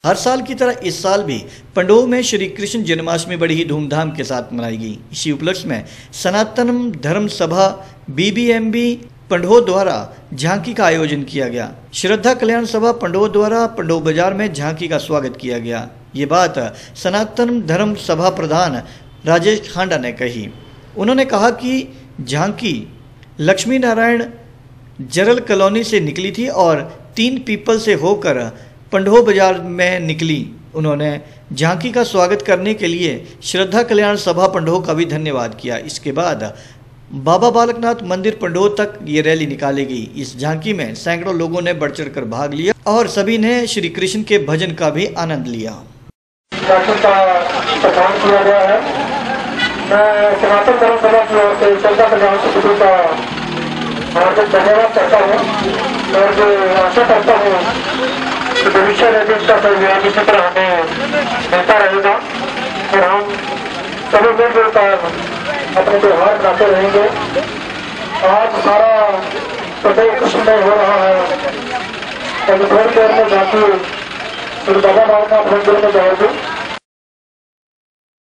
हर साल की तरह इस साल भी पंडोह में श्री कृष्ण जन्माष्टमी बड़ी ही धूमधाम के साथ मनाई गई। इसी उपलक्ष्य में सनातन धर्म सभा BBMB पंडोह द्वारा झांकी का आयोजन किया गया। श्रद्धा कल्याण सभा पंडोह द्वारा पंडोह बाजार में झांकी का स्वागत किया गया। ये बात सनातन धर्म सभा प्रधान राजेश खांडा ने कही। उन्होंने कहा कि झांकी लक्ष्मी नारायण जरल कॉलोनी से निकली थी और 3 पीपल से होकर पंडोह बाजार में निकली। उन्होंने झांकी का स्वागत करने के लिए श्रद्धा कल्याण सभा पंडोह का भी धन्यवाद किया। इसके बाद बाबा बालकनाथ मंदिर पंडोह तक ये रैली निकाली गई। इस झांकी में सैकड़ों लोगों ने बढ़ चढ़कर भाग लिया और सभी ने श्री कृष्ण के भजन का भी आनंद लिया। मैं सनातन धर्म सभा की ओर से श्रद्धा कल्याण समिति का हार्दिक धन्यवाद करता हूँ और जो आशा करता हूँ कि भविष्य में भी इसका सहयोग इसी तरह हमें मिलता रहेगा और हम सभी मिलजुल कर अपने त्योहार मनाते रहेंगे। आज सारा प्रदेश कृष्णमय हो रहा है और थोड़ी देर में जाके श्री बाबा बालकनाथ मंदिर में जाएगी।